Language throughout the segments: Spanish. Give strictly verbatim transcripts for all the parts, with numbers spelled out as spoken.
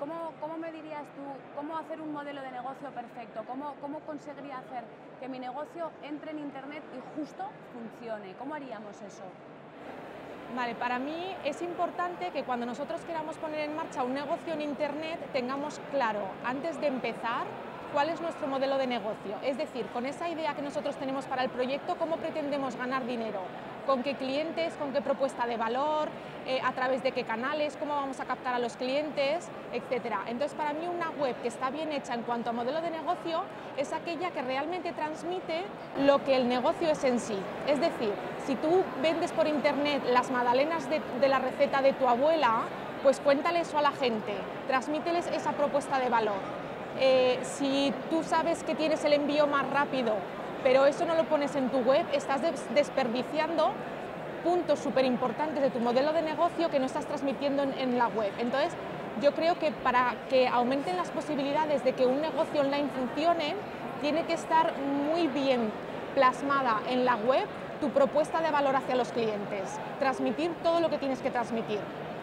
¿cómo, cómo me dirías tú cómo hacer un modelo de negocio perfecto? ¿Cómo, cómo conseguiría hacer que mi negocio entre en Internet y justo funcione? ¿Cómo haríamos eso? Vale, para mí es importante que cuando nosotros queramos poner en marcha un negocio en Internet tengamos claro, antes de empezar, cuál es nuestro modelo de negocio. Es decir, con esa idea que nosotros tenemos para el proyecto, cómo pretendemos ganar dinero, con qué clientes, con qué propuesta de valor, eh, a través de qué canales, cómo vamos a captar a los clientes, etcétera. Entonces, para mí una web que está bien hecha en cuanto a modelo de negocio es aquella que realmente transmite lo que el negocio es en sí. Es decir, si tú vendes por Internet las magdalenas de, de la receta de tu abuela, pues cuéntale eso a la gente, transmíteles esa propuesta de valor. Eh, si tú sabes que tienes el envío más rápido, pero eso no lo pones en tu web, estás des desperdiciando puntos súper importantes de tu modelo de negocio que no estás transmitiendo en, en la web. Entonces, yo creo que para que aumenten las posibilidades de que un negocio online funcione, tiene que estar muy bien plasmada en la web tu propuesta de valor hacia los clientes, transmitir todo lo que tienes que transmitir.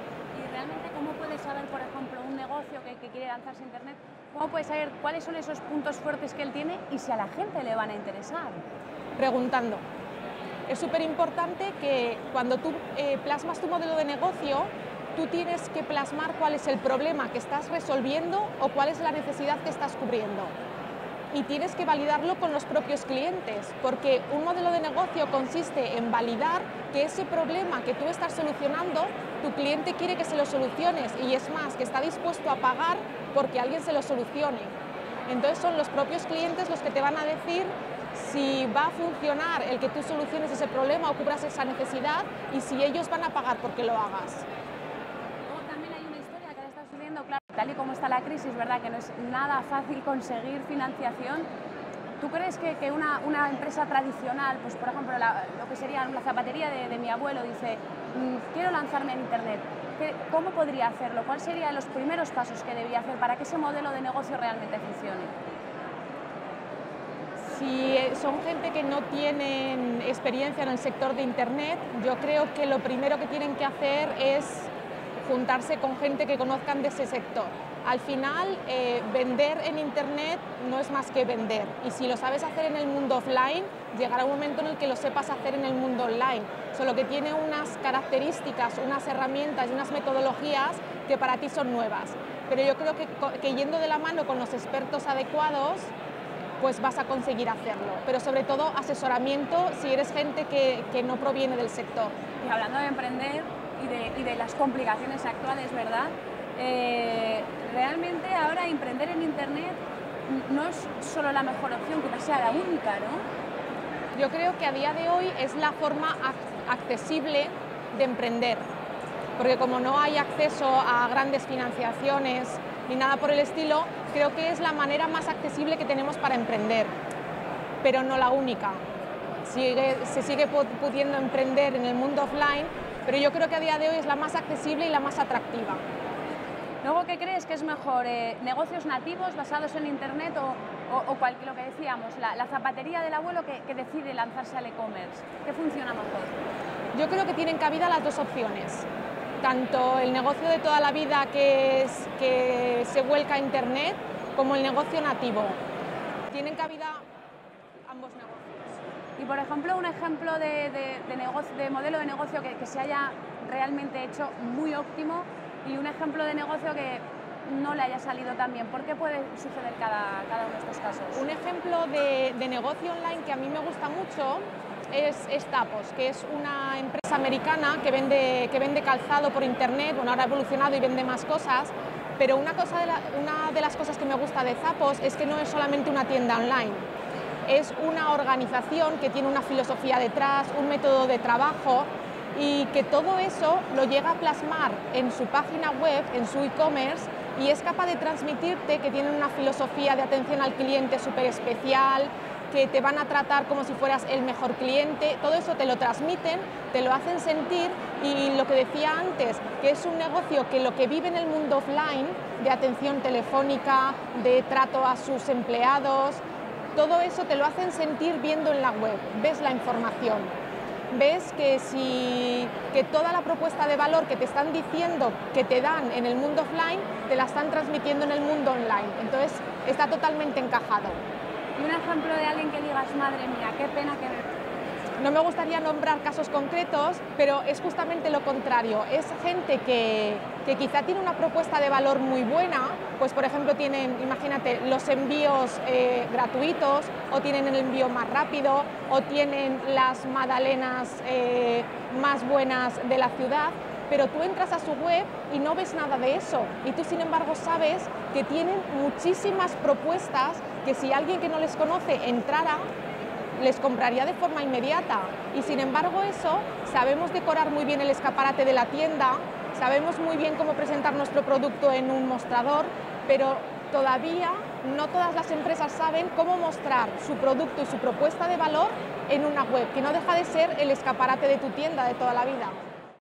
Y realmente, ¿cómo puedes saber, por ejemplo, un negocio que, que quiere lanzarse a Internet, cómo puedes saber cuáles son esos puntos fuertes que él tiene y si a la gente le van a interesar? Preguntando. Es súper importante que cuando tú eh, plasmas tu modelo de negocio, tú tienes que plasmar cuál es el problema que estás resolviendo o cuál es la necesidad que estás cubriendo. Y tienes que validarlo con los propios clientes, porque un modelo de negocio consiste en validar que ese problema que tú estás solucionando, tu cliente quiere que se lo soluciones y es más, que está dispuesto a pagar porque alguien se lo solucione. Entonces son los propios clientes los que te van a decir si va a funcionar el que tú soluciones ese problema o cubras esa necesidad y si ellos van a pagar porque lo hagas. Luego también hay una historia que ahora está sucediendo, claro, tal y como está la crisis, ¿verdad? Que no es nada fácil conseguir financiación. ¿Tú crees que, que una, una empresa tradicional, pues por ejemplo la, lo que sería la zapatería de, de mi abuelo, dice, mmm, quiero lanzarme en Internet, ¿cómo podría hacerlo? ¿Cuáles serían los primeros pasos que debería hacer para que ese modelo de negocio realmente funcione? Si son gente que no tienen experiencia en el sector de Internet, yo creo que lo primero que tienen que hacer es juntarse con gente que conozcan de ese sector. Al final, eh, vender en Internet no es más que vender, y si lo sabes hacer en el mundo offline, llegará un momento en el que lo sepas hacer en el mundo online, solo que tiene unas características, unas herramientas y unas metodologías que para ti son nuevas. Pero yo creo que, que yendo de la mano con los expertos adecuados, pues vas a conseguir hacerlo, pero sobre todo asesoramiento si eres gente que, que no proviene del sector. Y hablando de emprender y de, y de las complicaciones actuales, ¿verdad? Eh, realmente ahora emprender en Internet no es solo la mejor opción, quizás sea la única, ¿no? Yo creo que a día de hoy es la forma accesible de emprender, porque como no hay acceso a grandes financiaciones ni nada por el estilo, creo que es la manera más accesible que tenemos para emprender, pero no la única. Sigue, se sigue pudiendo emprender en el mundo offline, pero yo creo que a día de hoy es la más accesible y la más atractiva. Luego, ¿qué crees que es mejor? Eh, ¿Negocios nativos basados en Internet o, o, o cual, lo que decíamos, la, la zapatería del abuelo que, que decide lanzarse al e-commerce? ¿Qué funciona mejor? Yo creo que tienen cabida las dos opciones. Tanto el negocio de toda la vida que, es, que se vuelca a Internet como el negocio nativo. Tienen cabida ambos negocios. Y por ejemplo, un ejemplo de, de, de, negocio, de modelo de negocio que, que se haya realmente hecho muy óptimo y un ejemplo de negocio que no le haya salido tan bien. ¿Por qué puede suceder cada, cada uno de estos casos? Un ejemplo de, de negocio online que a mí me gusta mucho es, es Zappos, que es una empresa americana que vende, que vende calzado por Internet. Bueno, ahora ha evolucionado y vende más cosas, pero una, cosa de la, una de las cosas que me gusta de Zappos es que no es solamente una tienda online, es una organización que tiene una filosofía detrás, un método de trabajo, y que todo eso lo llega a plasmar en su página web, en su e-commerce, y es capaz de transmitirte que tienen una filosofía de atención al cliente súper especial, que te van a tratar como si fueras el mejor cliente. Todo eso te lo transmiten, te lo hacen sentir, y lo que decía antes, que es un negocio que lo que vive en el mundo offline, de atención telefónica, de trato a sus empleados, todo eso te lo hacen sentir viendo en la web, ves la información. ves que, si, que toda la propuesta de valor que te están diciendo que te dan en el mundo offline, te la están transmitiendo en el mundo online. Entonces, está totalmente encajado. Y un ejemplo de alguien que digas, madre mía, qué pena que me... No me gustaría nombrar casos concretos, pero es justamente lo contrario. Es gente que, que quizá tiene una propuesta de valor muy buena, pues por ejemplo tienen, imagínate, los envíos eh, gratuitos, o tienen el envío más rápido, o tienen las magdalenas eh, más buenas de la ciudad, pero tú entras a su web y no ves nada de eso. Y tú, sin embargo, sabes que tienen muchísimas propuestas que si alguien que no les conoce entrara, les compraría de forma inmediata. Y sin embargo eso, sabemos decorar muy bien el escaparate de la tienda, sabemos muy bien cómo presentar nuestro producto en un mostrador, pero todavía no todas las empresas saben cómo mostrar su producto y su propuesta de valor en una web, que no deja de ser el escaparate de tu tienda de toda la vida.